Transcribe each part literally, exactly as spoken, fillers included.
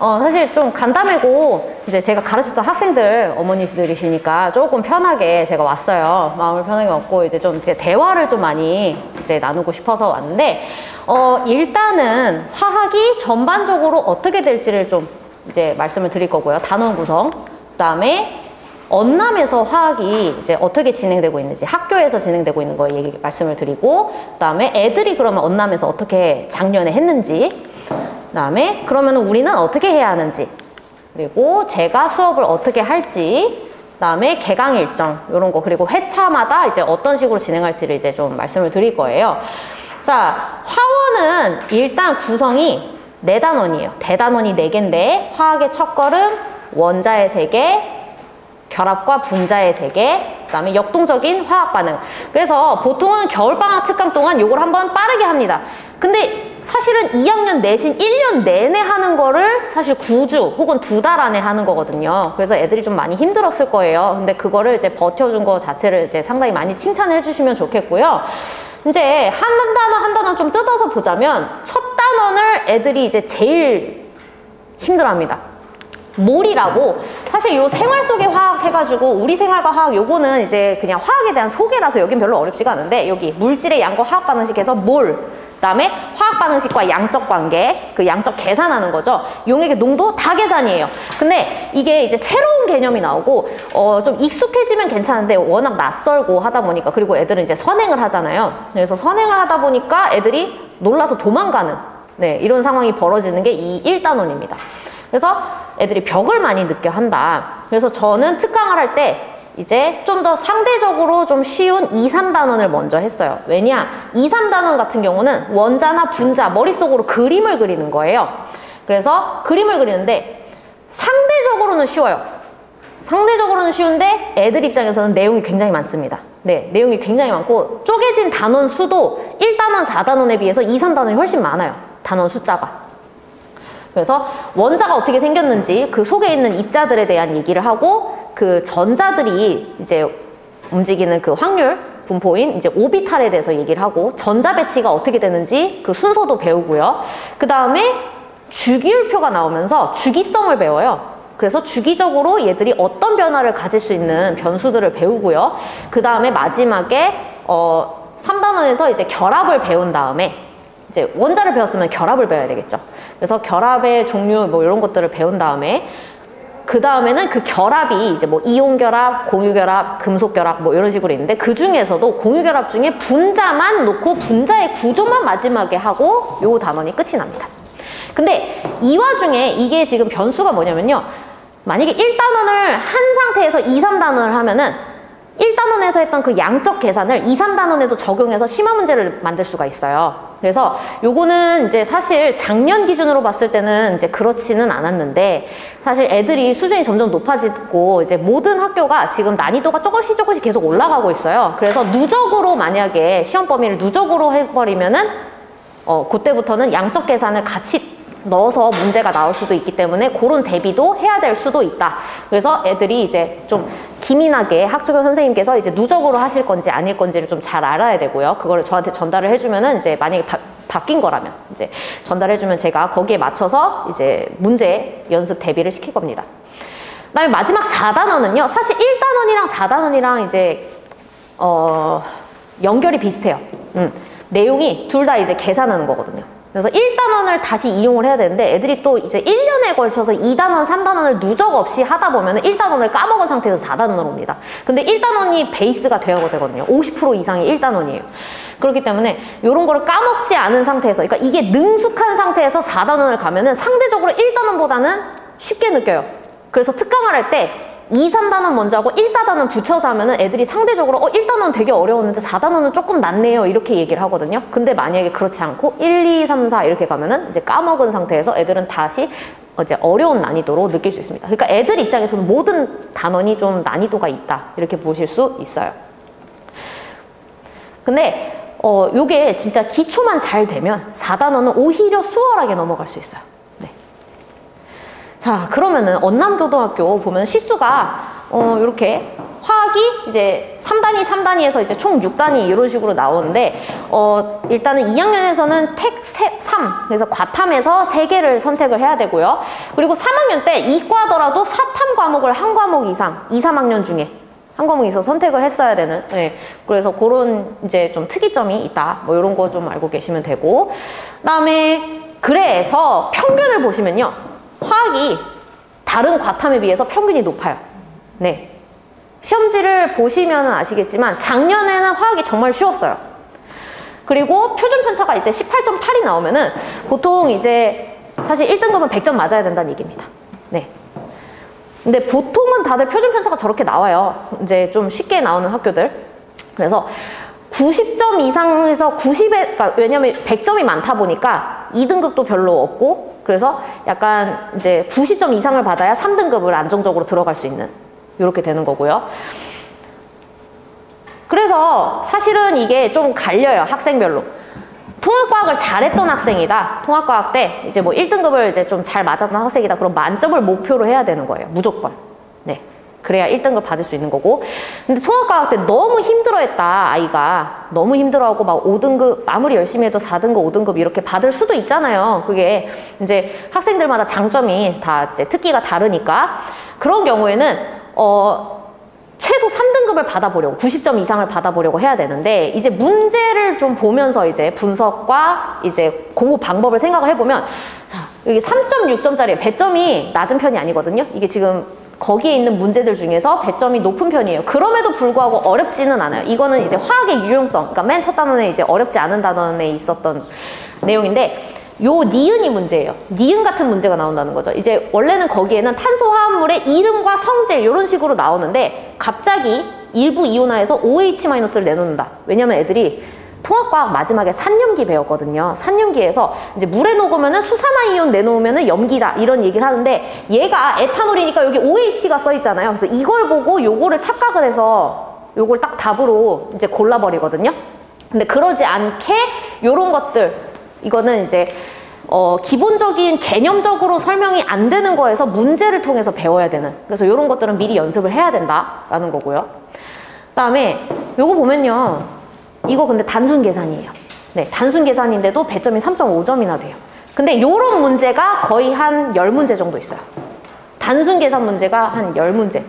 어, 사실 좀 간담회고, 이제 제가 가르쳤던 학생들, 어머니들이시니까 조금 편하게 제가 왔어요. 마음을 편하게 먹고, 이제 좀 이제 대화를 좀 많이 이제 나누고 싶어서 왔는데, 어, 일단은 화학이 전반적으로 어떻게 될지를 좀 이제 말씀을 드릴 거고요. 단원 구성. 그 다음에 언남에서 화학이 이제 어떻게 진행되고 있는지, 학교에서 진행되고 있는 거 얘기 말씀을 드리고, 그 다음에 애들이 그러면 언남에서 어떻게 작년에 했는지, 그 다음에 그러면 우리는 어떻게 해야 하는지, 그리고 제가 수업을 어떻게 할지, 그 다음에 개강 일정 이런 거, 그리고 회차마다 이제 어떤 식으로 진행할지를 이제 좀 말씀을 드릴 거예요. 자, 화원은 일단 구성이 네 단원이에요. 대단원이 네 개인데 화학의 첫걸음 원자의 세계, 결합과 분자의 세계, 그 다음에 역동적인 화학 반응. 그래서 보통은 겨울방학 특강 동안 요걸 한번 빠르게 합니다. 근데 사실은 이 학년 내신 일 년 내내 하는 거를 사실 구 주 혹은 두 달 안에 하는 거거든요. 그래서 애들이 좀 많이 힘들었을 거예요. 근데 그거를 이제 버텨준 거 자체를 이제 상당히 많이 칭찬해 주시면 좋겠고요. 이제 한 단원 한 단원 좀 뜯어서 보자면 첫 단원을 애들이 이제 제일 힘들어합니다. 몰이라고, 사실 요 생활 속의 화학 해가지고 우리 생활과 화학 요거는 이제 그냥 화학에 대한 소개라서 여긴 별로 어렵지가 않은데, 여기 물질의 양과 화학 반응식 해서 몰, 그 다음에 화학 반응식과 양적 관계, 그 양적 계산하는 거죠. 용액의 농도 다 계산이에요. 근데 이게 이제 새로운 개념이 나오고 어, 좀 익숙해지면 괜찮은데 워낙 낯설고 하다 보니까, 그리고 애들은 이제 선행을 하잖아요. 그래서 선행을 하다 보니까 애들이 놀라서 도망가는, 네, 이런 상황이 벌어지는 게 이 일 단원입니다. 그래서 애들이 벽을 많이 느껴 한다. 그래서 저는 특강을 할 때 이제 좀 더 상대적으로 좀 쉬운 이, 삼 단원을 먼저 했어요. 왜냐? 이, 삼 단원 같은 경우는 원자나 분자, 머릿속으로 그림을 그리는 거예요. 그래서 그림을 그리는데 상대적으로는 쉬워요. 상대적으로는 쉬운데 애들 입장에서는 내용이 굉장히 많습니다. 네, 내용이 굉장히 많고 쪼개진 단원 수도 일 단원, 사 단원에 비해서 이, 삼 단원이 훨씬 많아요. 단원 숫자가. 그래서 원자가 어떻게 생겼는지, 그 속에 있는 입자들에 대한 얘기를 하고, 그 전자들이 이제 움직이는 그 확률 분포인 이제 오비탈에 대해서 얘기를 하고, 전자 배치가 어떻게 되는지 그 순서도 배우고요. 그 다음에 주기율표가 나오면서 주기성을 배워요. 그래서 주기적으로 얘들이 어떤 변화를 가질 수 있는 변수들을 배우고요. 그 다음에 마지막에 어, 삼 단원에서 이제 결합을 배운 다음에, 이제 원자를 배웠으면 결합을 배워야 되겠죠. 그래서 결합의 종류 뭐 이런 것들을 배운 다음에, 그 다음에는 그 결합이 이제 뭐 이온 결합, 공유 결합, 금속 결합 뭐 이런 식으로 있는데, 그 중에서도 공유 결합 중에 분자만 놓고 분자의 구조만 마지막에 하고 요 단원이 끝이 납니다. 근데 이 와중에 이게 지금 변수가 뭐냐면요, 만약에 일 단원을 한 상태에서 이, 삼 단원을 하면은 일 단원에서 했던 그 양적 계산을 이, 삼 단원에도 적용해서 심화 문제를 만들 수가 있어요. 그래서 요거는 이제 사실 작년 기준으로 봤을 때는 이제 그렇지는 않았는데, 사실 애들이 수준이 점점 높아지고 이제 모든 학교가 지금 난이도가 조금씩 조금씩 계속 올라가고 있어요. 그래서 누적으로 만약에 시험 범위를 누적으로 해버리면은 어, 그때부터는 양적 계산을 같이 넣어서 문제가 나올 수도 있기 때문에 그런 대비도 해야 될 수도 있다. 그래서 애들이 이제 좀 기민하게 학주교 선생님께서 이제 누적으로 하실 건지 아닐 건지를 좀 잘 알아야 되고요. 그거를 저한테 전달을 해주면은 이제 만약에 바, 바뀐 거라면 이제 전달해주면 제가 거기에 맞춰서 이제 문제 연습 대비를 시킬 겁니다. 그다음에 마지막 사 단원은요, 사실 일 단원이랑 사 단원이랑 이제 어, 연결이 비슷해요. 음, 내용이 둘 다 이제 계산하는 거거든요. 그래서 일 단원을 다시 이용을 해야 되는데, 애들이 또 이제 일 년에 걸쳐서 이 단원, 삼 단원을 누적 없이 하다 보면 일 단원을 까먹은 상태에서 사 단원으로 옵니다. 근데 일 단원이 베이스가 되어야 되거든요. 오십 퍼센트 이상이 일 단원이에요. 그렇기 때문에 이런 거를 까먹지 않은 상태에서, 그러니까 이게 능숙한 상태에서 사 단원을 가면은 상대적으로 일 단원보다는 쉽게 느껴요. 그래서 특강을 할 때 이, 삼 단원 먼저 하고 일, 사 단원 붙여서 하면은 애들이 상대적으로 어, 일 단원 되게 어려웠는데 사 단원은 조금 낫네요, 이렇게 얘기를 하거든요. 근데 만약에 그렇지 않고 일, 이, 삼, 사 이렇게 가면은 이제 까먹은 상태에서 애들은 다시 이제 어려운 난이도로 느낄 수 있습니다. 그러니까 애들 입장에서는 모든 단원이 좀 난이도가 있다, 이렇게 보실 수 있어요. 근데 어, 요게 진짜 기초만 잘 되면 사 단원은 오히려 수월하게 넘어갈 수 있어요. 자, 그러면은 언남고등학교 보면 시수가 어, 이렇게 화학 화학이 이제 삼 단위, 삼 단위에서 이제 총 육 단위 이런 식으로 나오는데, 어, 일단은 이 학년에서는 택 삼, 그래서 과탐에서 세 개를 선택을 해야 되고요. 그리고 삼 학년 때 이과더라도 사탐 과목을 한 과목 이상, 이, 삼 학년 중에 한 과목 이상 선택을 했어야 되는, 네. 그래서 그런 이제 좀 특이점이 있다. 뭐 이런 거 좀 알고 계시면 되고. 그 다음에 그래서 평균을 보시면요. 화학이 다른 과탐에 비해서 평균이 높아요. 네. 시험지를 보시면 아시겠지만 작년에는 화학이 정말 쉬웠어요. 그리고 표준 편차가 이제 십팔 점 팔이 나오면은 보통 이제 사실 일 등급은 백 점 맞아야 된다는 얘기입니다. 네. 근데 보통은 다들 표준 편차가 저렇게 나와요. 이제 좀 쉽게 나오는 학교들. 그래서 구십 점 이상에서 구십에, 그러니까 왜냐면 백 점이 많다 보니까 이 등급도 별로 없고, 그래서 약간 이제 구십 점 이상을 받아야 삼 등급을 안정적으로 들어갈 수 있는, 이렇게 되는 거고요. 그래서 사실은 이게 좀 갈려요, 학생별로. 통합과학을 잘했던 학생이다. 통합과학 때 이제 뭐 일 등급을 이제 좀 잘 맞았던 학생이다. 그럼 만점을 목표로 해야 되는 거예요, 무조건. 네. 그래야 일 등급 받을 수 있는 거고. 근데 통합과학 때 너무 힘들어했다, 아이가. 너무 힘들어하고 막 오 등급, 아무리 열심히 해도 사 등급, 오 등급 이렇게 받을 수도 있잖아요. 그게 이제 학생들마다 장점이 다 이제 특기가 다르니까. 그런 경우에는, 어, 최소 삼 등급을 받아보려고, 구십 점 이상을 받아보려고 해야 되는데, 이제 문제를 좀 보면서 이제 분석과 이제 공부 방법을 생각을 해보면, 자, 여기 삼 점 육 점짜리 배점이 낮은 편이 아니거든요. 이게 지금 거기에 있는 문제들 중에서 배점이 높은 편이에요. 그럼에도 불구하고 어렵지는 않아요. 이거는 이제 화학의 유용성, 그러니까 맨 첫 단원에 이제 어렵지 않은 단원에 있었던 내용인데, 요 니은이 문제예요. 니은 같은 문제가 나온다는 거죠. 이제 원래는 거기에는 탄소화합물의 이름과 성질 이런 식으로 나오는데, 갑자기 일부 이온화해서 오에이치-를 내놓는다. 왜냐면 애들이 통합과학 마지막에 산염기 배웠거든요. 산염기에서 이제 물에 녹으면은 수산화이온 내놓으면은 염기다, 이런 얘기를 하는데, 얘가 에탄올이니까 여기 오에이치가 써 있잖아요. 그래서 이걸 보고 요거를 착각을 해서 요걸 딱 답으로 이제 골라버리거든요. 근데 그러지 않게 요런 것들, 이거는 이제 어, 기본적인 개념적으로 설명이 안 되는 거에서 문제를 통해서 배워야 되는, 그래서 이런 것들은 미리 연습을 해야 된다라는 거고요. 그 다음에 요거 보면요, 이거 근데 단순 계산이에요. 네, 단순 계산인데도 배점이 삼 점 오 점이나 돼요. 근데 요런 문제가 거의 한 열 문제 정도 있어요. 단순 계산 문제가 한 열 문제.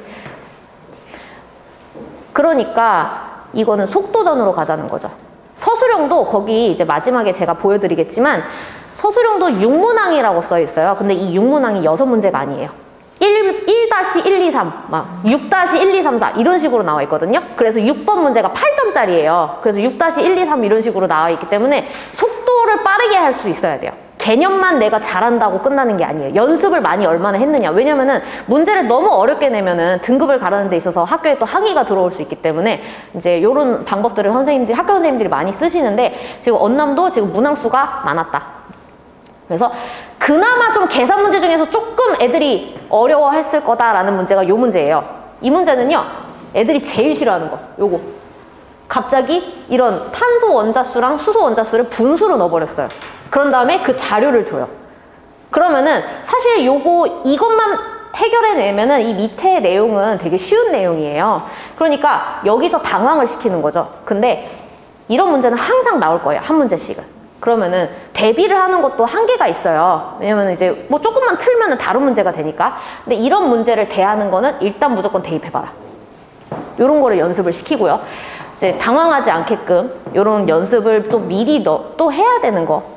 그러니까 이거는 속도전으로 가자는 거죠. 서술형도 거기 이제 마지막에 제가 보여드리겠지만, 서술형도 육 문항이라고 써 있어요. 근데 이 육 문항이 여섯 문제가 아니에요. 일, 일 일, 이, 삼, 막 육 일, 이, 삼, 사 이런 식으로 나와 있거든요. 그래서 육 번 문제가 팔 점짜리예요. 그래서 육 일, 이, 삼 이런 식으로 나와 있기 때문에 속도를 빠르게 할 수 있어야 돼요. 개념만 내가 잘한다고 끝나는 게 아니에요. 연습을 많이 얼마나 했느냐. 왜냐면은 문제를 너무 어렵게 내면은 등급을 가르는 데 있어서 학교에 또 항의가 들어올 수 있기 때문에 이제 이런 방법들을 선생님들이, 학교 선생님들이 많이 쓰시는데, 지금 언남도 지금 문항수가 많았다. 그래서 그나마 좀 계산 문제 중에서 조금 애들이 어려워했을 거다라는 문제가 요 문제예요. 이 문제는요, 애들이 제일 싫어하는 거, 요거. 갑자기 이런 탄소 원자수랑 수소 원자수를 분수로 넣어버렸어요. 그런 다음에 그 자료를 줘요. 그러면은 사실 요거 이것만 해결해내면은 이 밑에 내용은 되게 쉬운 내용이에요. 그러니까 여기서 당황을 시키는 거죠. 근데 이런 문제는 항상 나올 거예요, 한 문제씩은. 그러면은 대비를 하는 것도 한계가 있어요. 왜냐면 이제 뭐 조금만 틀면은 다른 문제가 되니까. 근데 이런 문제를 대하는 거는 일단 무조건 대입해봐라. 요런 거를 연습을 시키고요. 이제 당황하지 않게끔 요런 연습을 좀 미리 너, 또 해야 되는 거.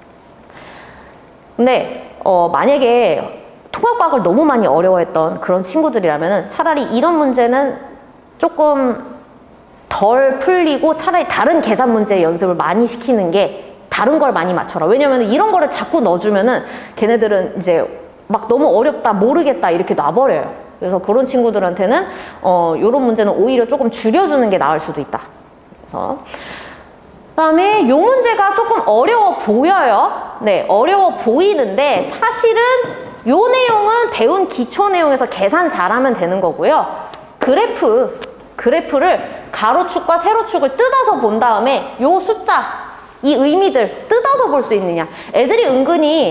근데 어, 만약에 통합과학을 너무 많이 어려워했던 그런 친구들이라면은 차라리 이런 문제는 조금 덜 풀리고 차라리 다른 계산 문제 연습을 많이 시키는 게, 다른 걸 많이 맞춰라. 왜냐면 이런 거를 자꾸 넣어주면은 걔네들은 이제 막 너무 어렵다, 모르겠다 이렇게 놔버려요. 그래서 그런 친구들한테는 어, 이런 문제는 오히려 조금 줄여주는 게 나을 수도 있다. 그래서 그다음에 이 문제가 조금 어려워 보여요. 네, 어려워 보이는데 사실은 이 내용은 배운 기초 내용에서 계산 잘하면 되는 거고요. 그래프, 그래프를 가로축과 세로축을 뜯어서 본 다음에 이 숫자, 이 의미들 뜯어서 볼 수 있느냐. 애들이 은근히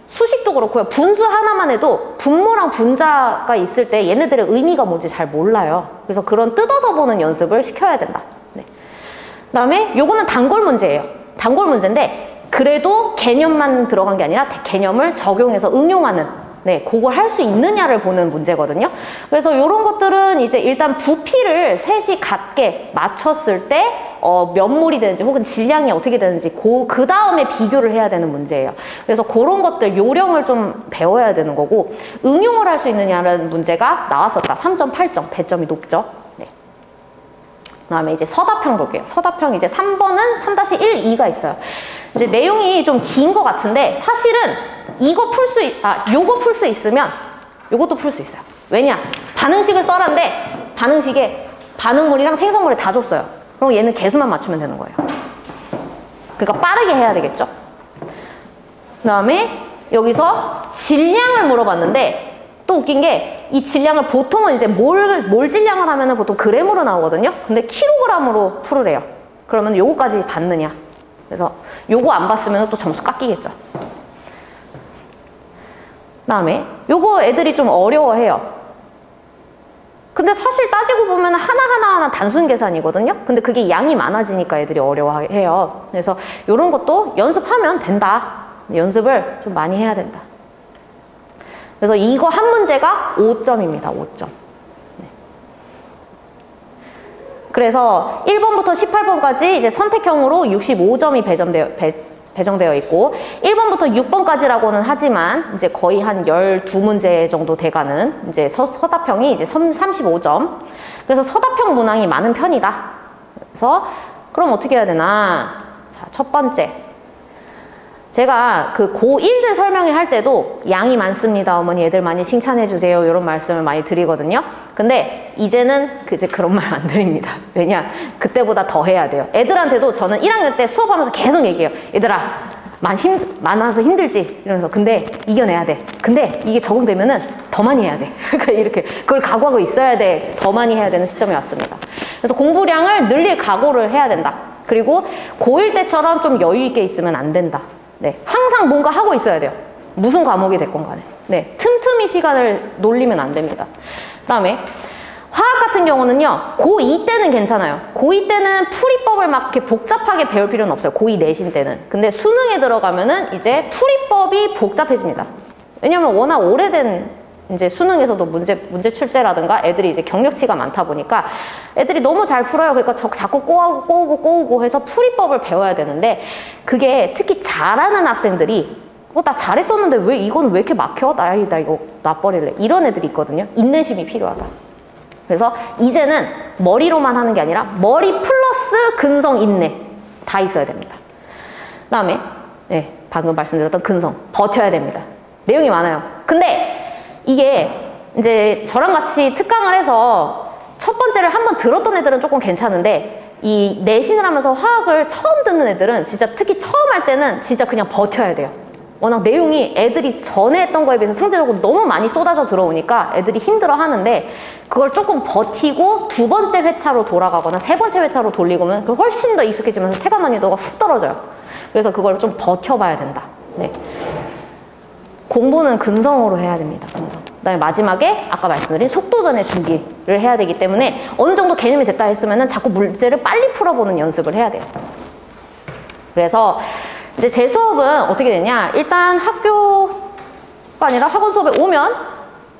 수식도 그렇고요. 분수 하나만 해도 분모랑 분자가 있을 때 얘네들의 의미가 뭔지 잘 몰라요. 그래서 그런 뜯어서 보는 연습을 시켜야 된다. 네. 그다음에 요거는 단골 문제예요. 단골 문제인데 그래도 개념만 들어간 게 아니라 개념을 적용해서 응용하는, 네, 그걸 할 수 있느냐를 보는 문제거든요. 그래서 이런 것들은 이제 일단 부피를 셋이 같게 맞췄을 때 어, 몇 몰이 되는지 혹은 질량이 어떻게 되는지 그, 그 다음에 비교를 해야 되는 문제예요. 그래서 그런 것들 요령을 좀 배워야 되는 거고, 응용을 할 수 있느냐는 문제가 나왔었다. 삼 점 팔 점, 배점이 높죠. 네. 그 다음에 이제 서답형 볼게요. 서답형 이제 삼 번은 삼 일, 이가 있어요. 이제 내용이 좀 긴 것 같은데 사실은 이거 풀 수, 아, 요거 풀 수 있으면 요것도 풀 수 있어요. 왜냐? 반응식을 써라는데 반응식에 반응물이랑 생성물을 다 줬어요. 그럼 얘는 개수만 맞추면 되는 거예요. 그러니까 빠르게 해야 되겠죠? 그 다음에 여기서 질량을 물어봤는데 또 웃긴 게 이 질량을 보통은 이제 몰, 몰 질량을 하면은 보통 그램으로 나오거든요. 근데 킬로그램으로 풀으래요. 그러면 요거까지 받느냐? 그래서 요거 안 봤으면 또 점수 깎이겠죠. 그다음에 요거 애들이 좀 어려워해요. 근데 사실 따지고 보면 하나하나 하나 단순 계산이거든요. 근데 그게 양이 많아지니까 애들이 어려워해요. 그래서 요런 것도 연습하면 된다. 연습을 좀 많이 해야 된다. 그래서 이거 한 문제가 오 점입니다. 오 점. 네. 그래서 일 번부터 십팔 번까지 이제 선택형으로 육십오 점이 배정되어, 배, 배정되어 있고 일 번부터 육 번까지라고는 하지만 이제 거의 한 십이 문제 정도 돼가는 이제 서, 서답형이 이제 삼십오 점. 그래서 서답형 문항이 많은 편이다. 그래서 그럼 어떻게 해야 되나? 자, 첫 번째. 제가 그 고일들 설명회 할 때도 양이 많습니다. 어머니 애들 많이 칭찬해 주세요. 이런 말씀을 많이 드리거든요. 근데 이제는 이제 그런 말 안 드립니다. 왜냐? 그때보다 더 해야 돼요. 애들한테도 저는 일 학년 때 수업하면서 계속 얘기해요. 얘들아, 많 힘, 많아서 힘들지? 이러면서 근데 이겨내야 돼. 근데 이게 적응되면은 더 많이 해야 돼. 그러니까 이렇게 그걸 각오하고 있어야 돼. 더 많이 해야 되는 시점이 왔습니다. 그래서 공부량을 늘릴 각오를 해야 된다. 그리고 고일 때처럼 좀 여유 있게 있으면 안 된다. 네, 항상 뭔가 하고 있어야 돼요. 무슨 과목이 됐건 간에. 네, 틈틈이 시간을 놀리면 안 됩니다. 그 다음에 화학 같은 경우는요, 고이 때는 괜찮아요. 고이 때는 풀이법을 막 이렇게 복잡하게 배울 필요는 없어요. 고이 내신 때는. 근데 수능에 들어가면은 이제 풀이법이 복잡해집니다. 왜냐면 워낙 오래된 이제 수능에서도 문제, 문제 출제라든가 애들이 이제 경력치가 많다 보니까 애들이 너무 잘 풀어요. 그러니까 자꾸 꼬우고 꼬우고 꼬우고 해서 풀이법을 배워야 되는데 그게 특히 잘하는 학생들이 어, 나 잘했었는데 왜 이건 왜 이렇게 막혀? 나, 나 이거 놔버릴래. 이런 애들이 있거든요. 인내심이 필요하다. 그래서 이제는 머리로만 하는 게 아니라 머리 플러스 근성, 인내 다 있어야 됩니다. 그 다음에 네, 방금 말씀드렸던 근성, 버텨야 됩니다. 내용이 많아요. 근데 이게 이제 저랑 같이 특강을 해서 첫 번째를 한번 들었던 애들은 조금 괜찮은데 이 내신을 하면서 화학을 처음 듣는 애들은 진짜 특히 처음 할 때는 진짜 그냥 버텨야 돼요. 워낙 내용이 애들이 전에 했던 거에 비해서 상대적으로 너무 많이 쏟아져 들어오니까 애들이 힘들어 하는데 그걸 조금 버티고 두 번째 회차로 돌아가거나 세 번째 회차로 돌리고면 훨씬 더 익숙해지면서 체감 난이도가 훅 떨어져요. 그래서 그걸 좀 버텨봐야 된다. 네. 공부는 근성으로 해야 됩니다. 근성. 그다음에 마지막에 아까 말씀드린 속도전의 준비를 해야 되기 때문에 어느 정도 개념이 됐다 했으면은 자꾸 문제를 빨리 풀어보는 연습을 해야 돼요. 그래서 이제 제 수업은 어떻게 되냐? 일단 학교가 아니라 학원 수업에 오면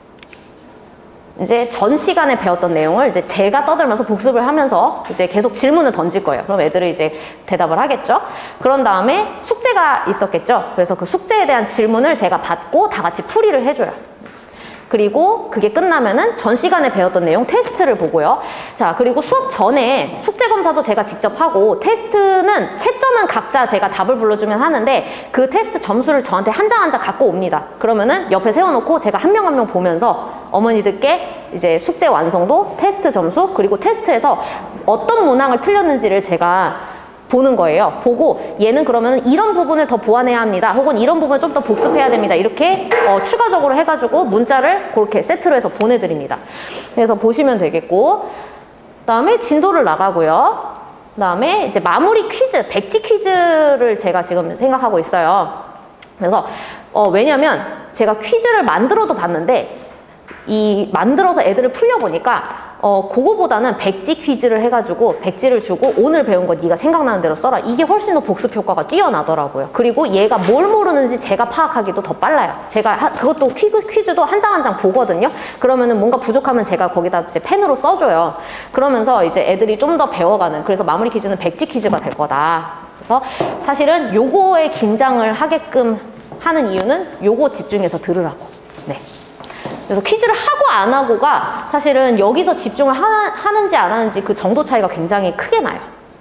이제 전 시간에 배웠던 내용을 이제 제가 떠들면서 복습을 하면서 이제 계속 질문을 던질 거예요. 그럼 애들이 이제 대답을 하겠죠. 그런 다음에 숙제가 있었겠죠. 그래서 그 숙제에 대한 질문을 제가 받고 다 같이 풀이를 해줘요. 그리고 그게 끝나면은 전 시간에 배웠던 내용 테스트를 보고요. 자, 그리고 수업 전에 숙제 검사도 제가 직접 하고 테스트는 채점은 각자 제가 답을 불러주면 하는데 그 테스트 점수를 저한테 한 장 한 장 갖고 옵니다. 그러면은 옆에 세워놓고 제가 한 명 한 명 보면서 어머니들께 이제 숙제 완성도, 테스트 점수, 그리고 테스트에서 어떤 문항을 틀렸는지를 제가 보는 거예요. 보고 얘는 그러면 이런 부분을 더 보완해야 합니다. 혹은 이런 부분을 좀 더 복습해야 됩니다. 이렇게 어, 추가적으로 해가지고 문자를 그렇게 세트로 해서 보내드립니다. 그래서 보시면 되겠고 그 다음에 진도를 나가고요. 그 다음에 이제 마무리 퀴즈, 백지 퀴즈를 제가 지금 생각하고 있어요. 그래서 어, 왜냐면 제가 퀴즈를 만들어도 봤는데 이 만들어서 애들을 풀려보니까 어, 그거보다는 백지 퀴즈를 해가지고 백지를 주고 오늘 배운 거 네가 생각나는 대로 써라. 이게 훨씬 더 복습 효과가 뛰어나더라고요. 그리고 얘가 뭘 모르는지 제가 파악하기도 더 빨라요. 제가 하, 그것도 퀴즈, 퀴즈도 한 장 한 장 보거든요. 그러면은 뭔가 부족하면 제가 거기다 이제 펜으로 써줘요. 그러면서 이제 애들이 좀 더 배워가는, 그래서 마무리 퀴즈는 백지 퀴즈가 될 거다. 그래서 사실은 요거에 긴장을 하게끔 하는 이유는 요거 집중해서 들으라고. 네. 그래서 퀴즈를 하고 안 하고가 사실은 여기서 집중을 하, 하는지 안 하는지 그 정도 차이가 굉장히 크게 나요.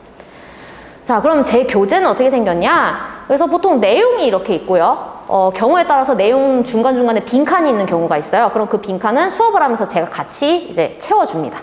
자, 그럼 제 교재는 어떻게 생겼냐? 그래서 보통 내용이 이렇게 있고요. 어, 경우에 따라서 내용 중간중간에 빈칸이 있는 경우가 있어요. 그럼 그 빈칸은 수업을 하면서 제가 같이 이제 채워줍니다.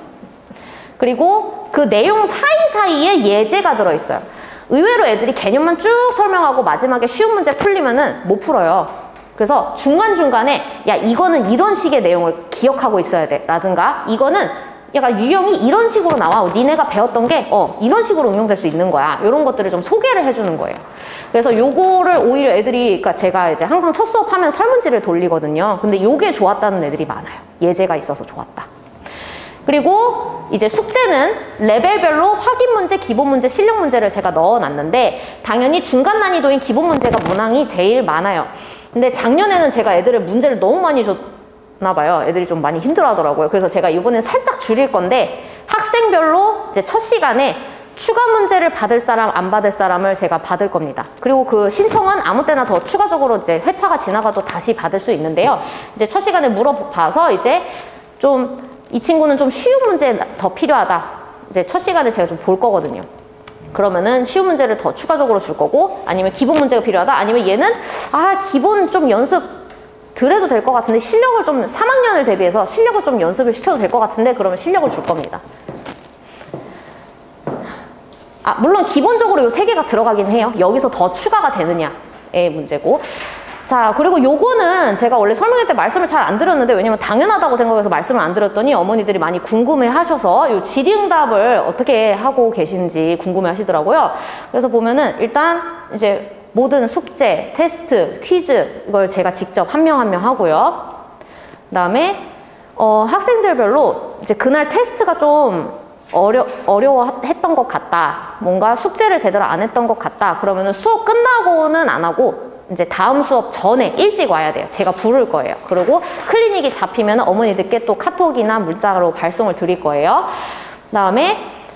그리고 그 내용 사이사이에 예제가 들어있어요. 의외로 애들이 개념만 쭉 설명하고 마지막에 쉬운 문제 풀리면은 못 풀어요. 그래서 중간중간에 야 이거는 이런 식의 내용을 기억하고 있어야 돼 라든가 이거는 약간 유형이 이런 식으로 나와 니네가 배웠던 게 어 이런 식으로 응용될 수 있는 거야 이런 것들을 좀 소개를 해주는 거예요. 그래서 요거를 오히려 애들이, 그러니까 제가 이제 항상 첫 수업하면 설문지를 돌리거든요. 근데 요게 좋았다는 애들이 많아요. 예제가 있어서 좋았다. 그리고 이제 숙제는 레벨별로 확인 문제, 기본 문제, 실력 문제를 제가 넣어놨는데 당연히 중간 난이도인 기본 문제가 문항이 제일 많아요. 근데 작년에는 제가 애들을 문제를 너무 많이 줬나 봐요. 애들이 좀 많이 힘들어 하더라고요. 그래서 제가 이번에 살짝 줄일 건데 학생별로 이제 첫 시간에 추가 문제를 받을 사람, 안 받을 사람을 제가 받을 겁니다. 그리고 그 신청은 아무 때나 더 추가적으로 이제 회차가 지나가도 다시 받을 수 있는데요. 이제 첫 시간에 물어봐서 이제 좀 이 친구는 좀 쉬운 문제 더 필요하다. 이제 첫 시간에 제가 좀 볼 거거든요. 그러면은 쉬운 문제를 더 추가적으로 줄 거고, 아니면 기본 문제가 필요하다. 아니면 얘는 아 기본 좀 연습 덜 해도 될 것 같은데 실력을 좀 삼 학년을 대비해서 실력을 좀 연습을 시켜도 될 것 같은데 그러면 실력을 줄 겁니다. 아 물론 기본적으로 요 세 개가 들어가긴 해요. 여기서 더 추가가 되느냐의 문제고. 자, 그리고 요거는 제가 원래 설명할 때 말씀을 잘 안 드렸는데 왜냐면 당연하다고 생각해서 말씀을 안 드렸더니 어머니들이 많이 궁금해 하셔서 요 질의응답을 어떻게 하고 계신지 궁금해 하시더라고요. 그래서 보면은 일단 이제 모든 숙제, 테스트, 퀴즈 이걸 제가 직접 한 명 한 명 하고요. 그 다음에 어, 학생들별로 이제 그날 테스트가 좀 어려, 어려워했던 것 같다. 뭔가 숙제를 제대로 안 했던 것 같다. 그러면은 수업 끝나고는 안 하고 이제 다음 수업 전에 일찍 와야 돼요. 제가 부를 거예요. 그리고 클리닉이 잡히면 어머니들께 또 카톡이나 문자로 발송을 드릴 거예요. 그 다음에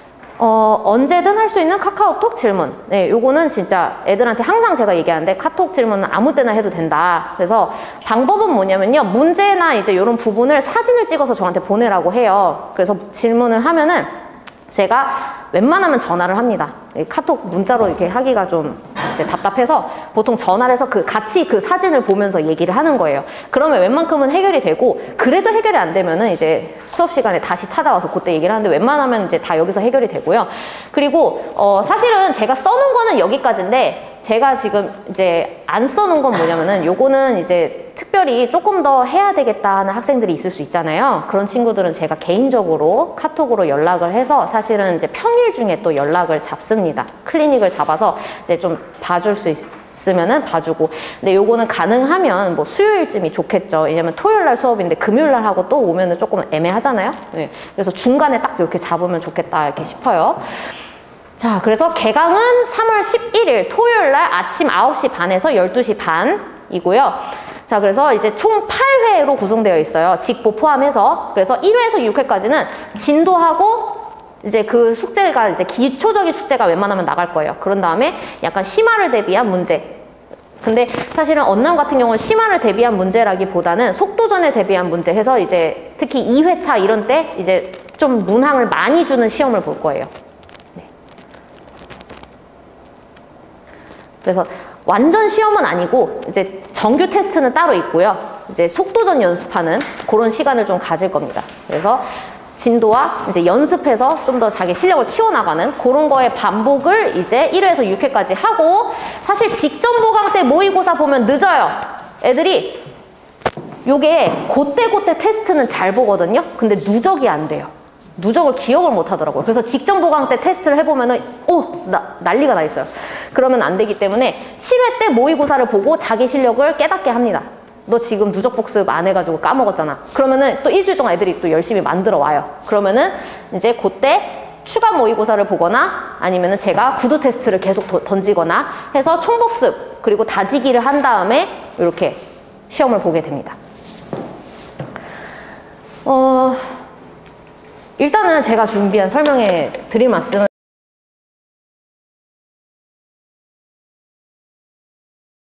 어, 언제든 할 수 있는 카카오톡 질문. 네, 요거는 진짜 애들한테 항상 제가 얘기하는데 카톡 질문은 아무 때나 해도 된다. 그래서 방법은 뭐냐면요. 문제나 이제 이런 부분을 사진을 찍어서 저한테 보내라고 해요. 그래서 질문을 하면은 제가 웬만하면 전화를 합니다. 카톡 문자로 이렇게 하기가 좀 이제 답답해서 보통 전화를 해서 그 같이 그 사진을 보면서 얘기를 하는 거예요. 그러면 웬만큼은 해결이 되고 그래도 해결이 안 되면은 이제 수업 시간에 다시 찾아와서 그때 얘기를 하는데 웬만하면 이제 다 여기서 해결이 되고요. 그리고 어 사실은 제가 써놓은 거는 여기까지인데 제가 지금 이제 안 써놓은 건 뭐냐면은 요거는 이제 특별히 조금 더 해야 되겠다 하는 학생들이 있을 수 있잖아요. 그런 친구들은 제가 개인적으로 카톡으로 연락을 해서 사실은 이제 평일 중에 또 연락을 잡습니다. 클리닉을 잡아서 이제 좀 봐줄 수 있으면은 봐주고. 근데 요거는 가능하면 뭐 수요일쯤이 좋겠죠. 왜냐면 토요일 날 수업인데 금요일 날 하고 또 오면은 조금 애매하잖아요. 네. 그래서 중간에 딱 이렇게 잡으면 좋겠다 이렇게 싶어요. 자, 그래서 개강은 삼월 십일일 토요일 날 아침 아홉 시 반에서 열두 시 반이고요. 자, 그래서 이제 총 팔 회로 구성되어 있어요. 직보 포함해서. 그래서 일 회에서 육 회까지는 진도하고 이제 그 숙제가 이제 기초적인 숙제가 웬만하면 나갈 거예요. 그런 다음에 약간 심화를 대비한 문제. 근데 사실은 언남 같은 경우는 심화를 대비한 문제라기보다는 속도전에 대비한 문제 해서 이제 특히 이 회차 이런 때 이제 좀 문항을 많이 주는 시험을 볼 거예요. 그래서 완전 시험은 아니고 이제 정규 테스트는 따로 있고요. 이제 속도전 연습하는 그런 시간을 좀 가질 겁니다. 그래서 진도와 이제 연습해서 좀 더 자기 실력을 키워나가는 그런 거의 반복을 이제 일 회에서 육 회까지 하고, 사실 직전 보강 때 모의고사 보면 늦어요. 애들이 요게 그때그때 테스트는 잘 보거든요. 근데 누적이 안 돼요. 누적을 기억을 못 하더라고요. 그래서 직전 보강 때 테스트를 해보면은 오! 나, 난리가 나 있어요. 그러면 안 되기 때문에 칠 회 때 모의고사를 보고 자기 실력을 깨닫게 합니다. 너 지금 누적 복습 안 해가지고 까먹었잖아. 그러면은 또 일주일 동안 애들이 또 열심히 만들어 와요. 그러면은 이제 그때 추가 모의고사를 보거나 아니면은 제가 구두 테스트를 계속 도, 던지거나 해서 총복습 그리고 다지기를 한 다음에 이렇게 시험을 보게 됩니다. 어, 일단은 제가 준비한 설명에 드릴 말씀은